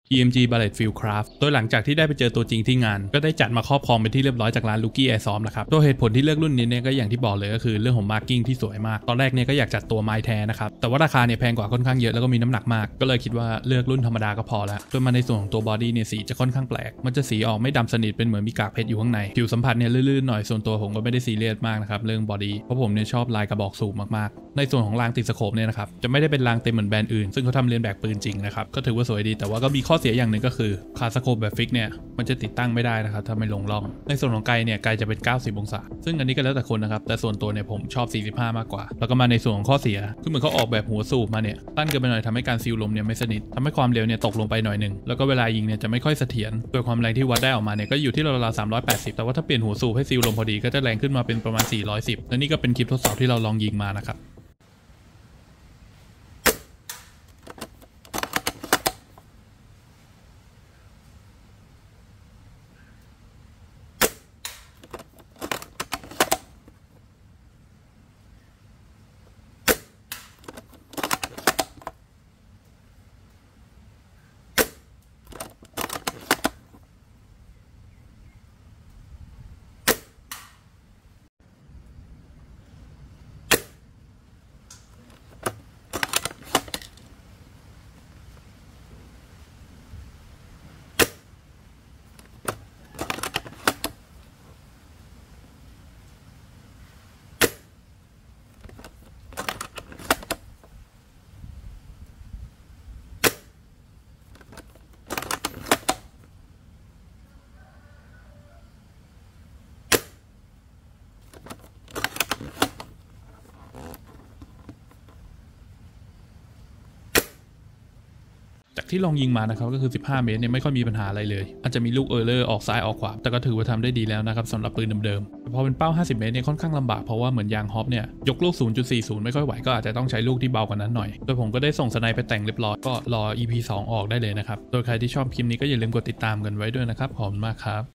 EMG Battlefield Craft โดยหลังจากที่ได้ไปเจอตัวจริงที่งานก็ได้จัดมาครอบครองเป็นที่เรียบร้อยจากร้าน Lucky Airsoft นะครับตัวเหตุผลที่เลือกรุ่นนี้เนี่ยก็อย่างที่บอกเลยก็คือเรื่องของ marking ที่สวยมากตอนแรกเนี่ยก็อยากจัดตัวไม้แท้นะครับแต่ว่าราคาเนี่ยแพงกว่าค่อนข้างเยอะแล้วก็มีน้ำหนักมากก็เลยคิดว่าเลือกรุ่นธรรมดาก็พอแล้วโดยมาในส่วนของตัวบอดี้เนี่ยสีจะค่อนข้างแปลกมันจะสีออกไม่ดำสนิทเป็นเหมือนมีกากเพชรอยู่ข้างในผิวสัมผัสเนี่ยลื่นๆหน่อยส่วนตัวผมก็ไม่ได้ซีเรียสมากนะครับเรื่องบอดี้เพราะผมเนี่ยชอบลายกระบอกสูบมากๆในส่วนของรางติดสโคปเนี่ยนะครับจะไม่ได้เป็นรางเต็มเหมือนแบรนด์อื่นซึ่งเขาทำเลียนแบบปืนจริงนะครับก็ถือว่าสวยดีแต่ว่าก็มีข้อเสียอย่างหนึ่งก็คือคาสโคปแบบฟิกเนี่ยมันจะติดตั้งไม่ได้นะครับถ้าไม่ลงร่องในส่วนของไกเนี่ยไกจะเป็น90องศาซึ่งอันนี้ก็แล้วแต่คนนะครับแต่ส่วนตัวเนี่ยผมชอบ45มากกว่าแล้วก็มาในส่วนของข้อเสียคือเหมือนเขาออกแบบหัวสูบมาเนี่ยตั้นเกินไปหน่อยทำให้การซีลลมเนี่ยไม่สนิททำให้ความเร็วเนี่ยตกลงไปหน่อยหนึ่งแล้วก็เวลายิงเนี่ยจะไม่ค่อยเสถียรโดยความแรงที่วัดได้ออกมาเนี่ยก็อยู่ที่ราวๆ380แต่ว่าถ้าเปลี่ยนหัวสูบให้ซีลลมพอดีก็จะแรงขึ้นมาเป็นประมาณ410และนี่ก็เป็นคลิปทดสอบที่เราลองยิงมานะครับจากที่ลองยิงมานะครับก็คือ15เมตรเนี่ยไม่ค่อยมีปัญหาอะไรเลยอาจจะมีลูกเออร์เลอร์ออกซ้ายออกขวาแต่ก็ถือว่าทำได้ดีแล้วนะครับสำหรับปืนเดิมๆแต่พอเป็นเป้า50เมตรเนี่ยค่อนข้างลำบากเพราะว่าเหมือนยางฮอปเนี่ยยกลูก 0.40 ไม่ค่อยไหวก็อาจจะต้องใช้ลูกที่เบากว่านั้นหน่อยโดยผมก็ได้ส่งสไนไปแต่งเรียบร้อยก็รอ EP 2 ออกได้เลยนะครับโดยใครที่ชอบคลิปนี้ก็อย่าลืมกดติดตามกันไว้ด้วยนะครับขอบคุณมากครับ